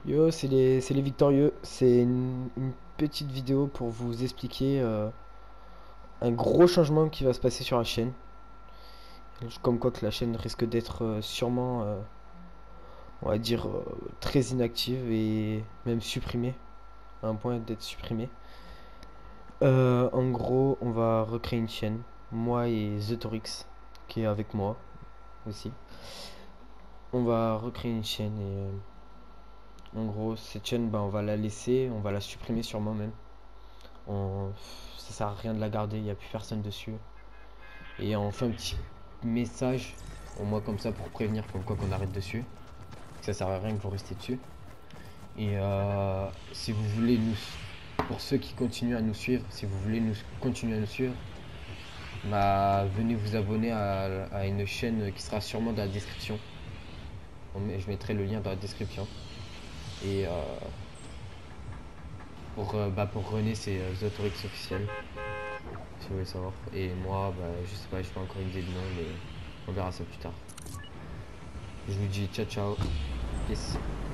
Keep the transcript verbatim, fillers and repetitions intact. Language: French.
Yo, c'est les, c'est les victorieux. C'est une, une petite vidéo pour vous expliquer euh, un gros changement qui va se passer sur la chaîne. Comme quoi que la chaîne risque d'être euh, sûrement, euh, on va dire, euh, très inactive et même supprimée, à un point d'être supprimée. Euh, en gros, on va recréer une chaîne, moi et TheTorix, qui est avec moi aussi. On va recréer une chaîne et euh, en gros, cette chaîne, bah, on va la laisser, on va la supprimer sûrement même. On... Ça sert à rien de la garder, il n'y a plus personne dessus. Et on fait un petit message, au moins comme ça pour prévenir comme quoi qu'on arrête dessus. Ça sert à rien que vous restez dessus. Et euh, si vous voulez nous, pour ceux qui continuent à nous suivre, si vous voulez nous continuer à nous suivre, bah venez vous abonner à, à une chaîne qui sera sûrement dans la description. Je mettrai le lien dans la description. Et euh, pour, euh, bah, pour René, c'est euh, TheTorix officiel. Si vous voulez savoir. Et moi, bah, je sais pas, j'ai pas encore une idée de nom, mais on verra ça plus tard. Je vous dis ciao ciao. Peace.